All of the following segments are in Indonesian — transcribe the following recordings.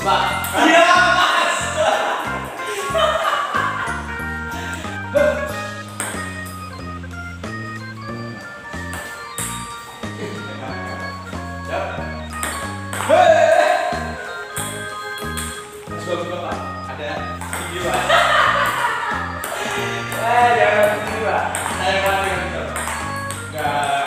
Iya, Mas. Coba Pak, ada video Pak. Jangan begini Pak. Saya mati gitu. Enggak.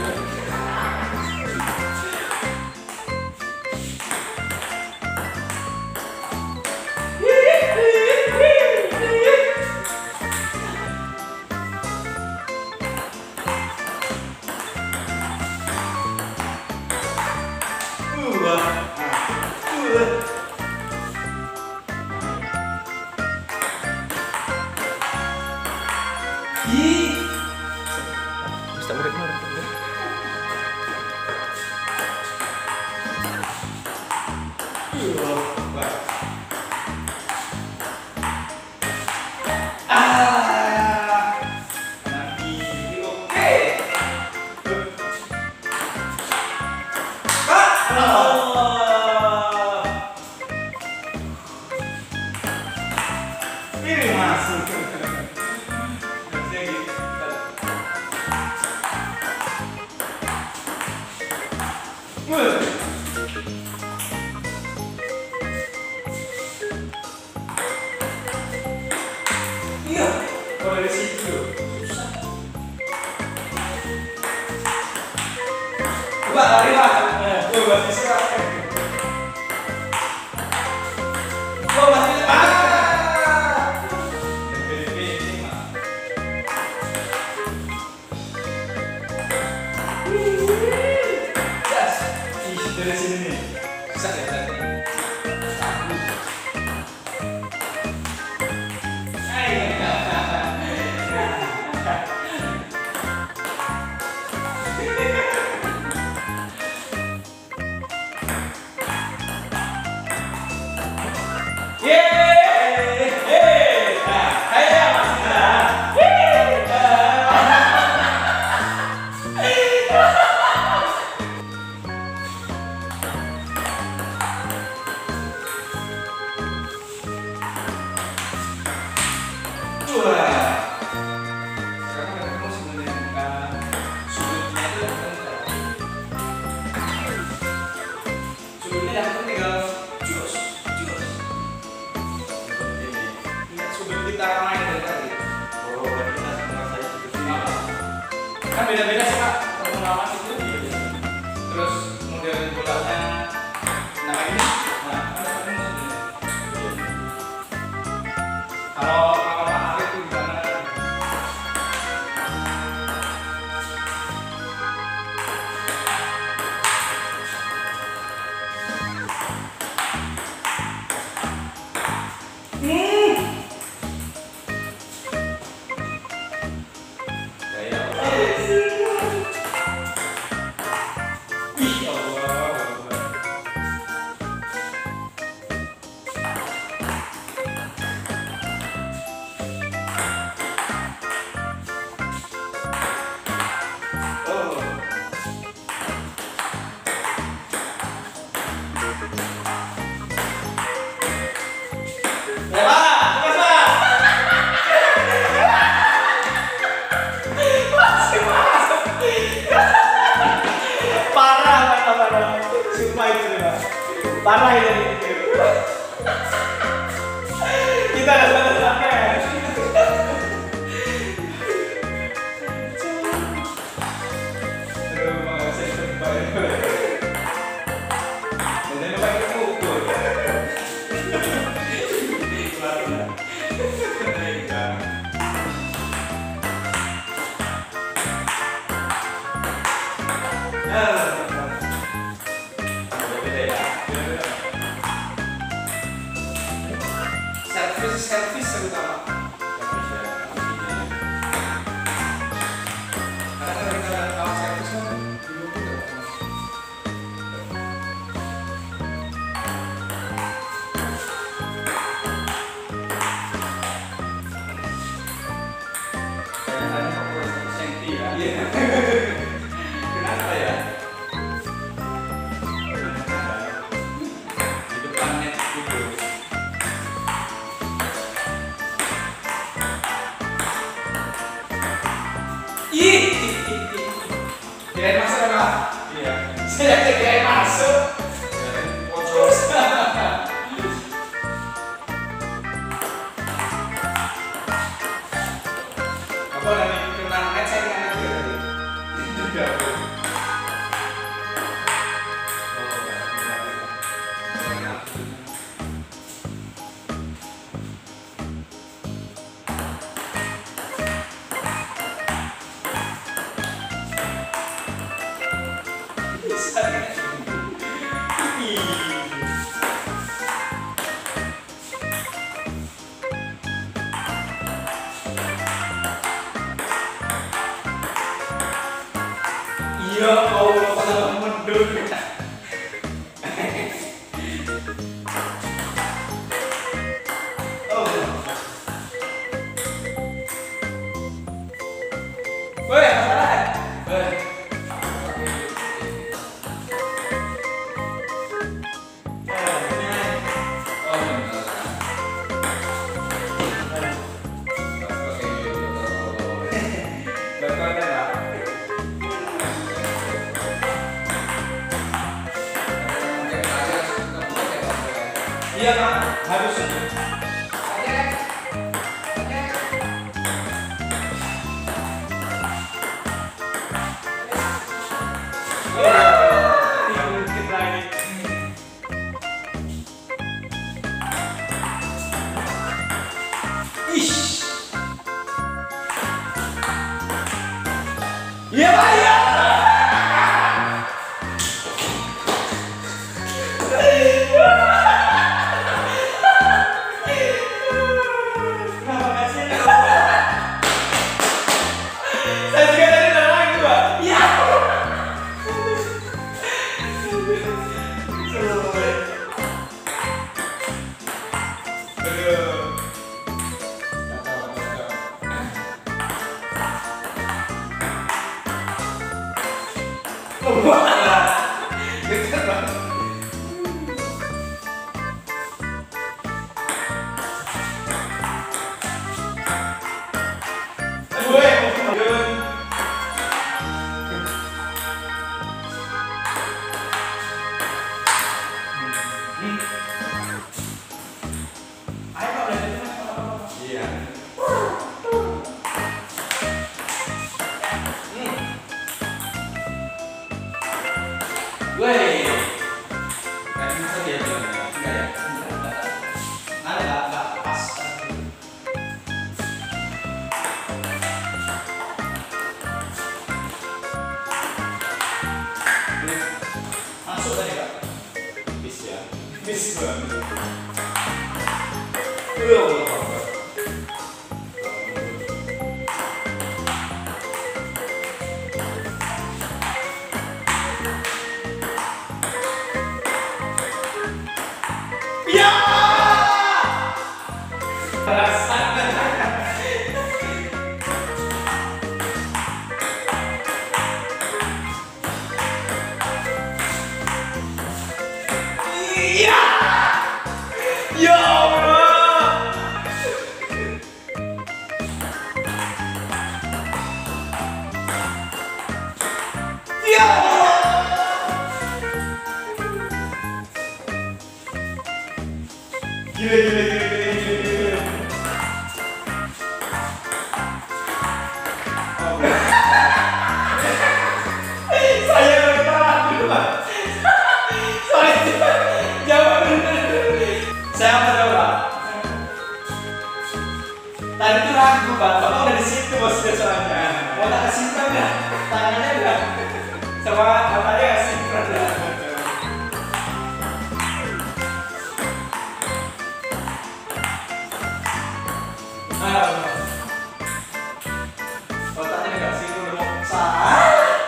Bisa murid. Ini masuk. Iya, kalau dari situ susah. Coba lari Pak. Tuh masih suka. Oh masih dari sini nih. Susah ya tadi. Kan beda-beda sih Pak, pengalaman itu terus model bolanya nah ini nah ada kalau Pak Arif itu gimana? Parah ini. Kita ada sampai. Aduh, mau saya terbaik. Jangan lupa ikut pukul. Servis terutama. Karena kita kalau servis kan dulu juga. Kayaknya fokus senti ya. Kenapa ya? Di depan net Iya kan? Harus. Dikit lagi. Ish. Iya Pak, iya. Kenapa kasih? Saya juga tadi udah lagi Pak. Iya. Aduh. Wah, deket banget. Woi, ayo Pak, belajar. Iya. Woi, kan bisa dia bilang enggak ya? Nggak pas. Masuk tadi Kak. Bis ya. Bis banget. Ya. Iya. Ya Allah. Ya Allah. Gila. Saya bertahan dulu Pak. Soalnya jawab bener. Saya mau tahu Pak. Tadi tuh ragu Pak, Bapak udah di situ bosnya soalnya. Mau tak kesimpan nggak? Tangannya udah sama matanya nggak sinkron ya. Otaknya nggak sinkron udah mau salah.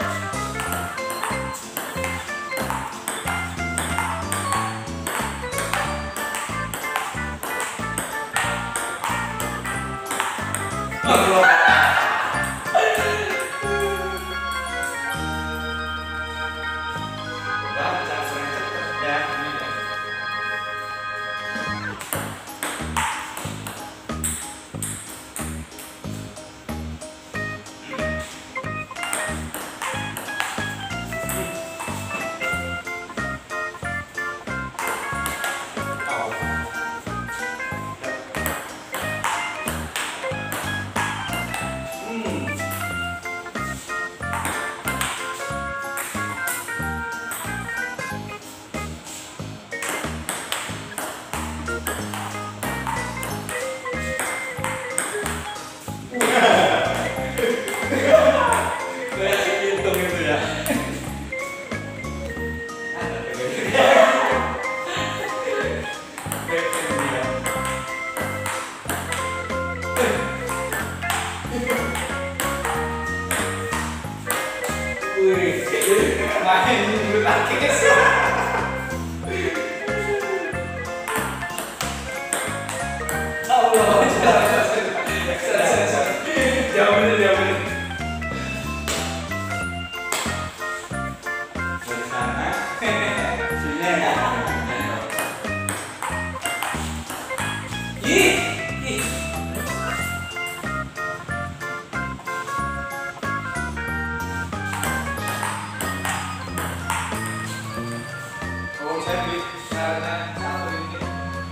Main bulu tangkis. Allah, jauh bener. Dari sana, sini ya. Ih. Saya beli karena satu ini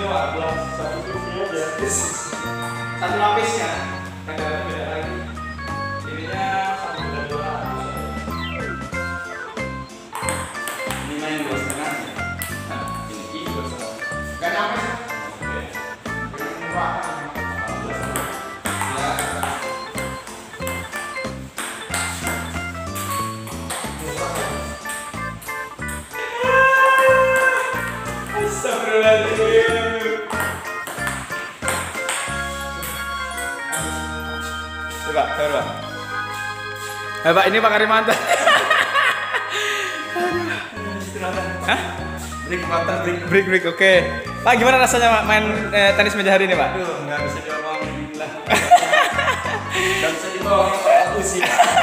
coba belah satu kursi aja. Satu lapisnya. Kadang-kadang beda lagi. Ininya 1,200. Ini main 2,5. Nah, ini 2,5. Gak nyampe. Oke. Ini murah. Astagfirullahaladzim. Coba, coba. Pak, ini Pak Karimanto. Hah? Break, oke. Pak, gimana rasanya Pak, main tenis meja hari ini, Pak? Aduh, nggak bisa diomongin lah. Nggak bisa diomongin aku sih.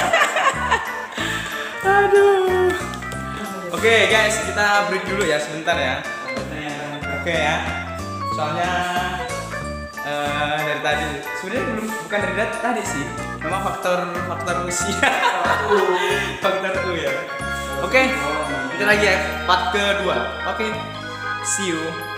Aduh. Oke, guys, kita break dulu ya sebentar ya. Oke ya. Soalnya dari tadi sebenarnya bukan dari tadi sih. Memang faktor usia. Faktor U ya. Oke. Kita lagi ya part kedua. Oke. See you.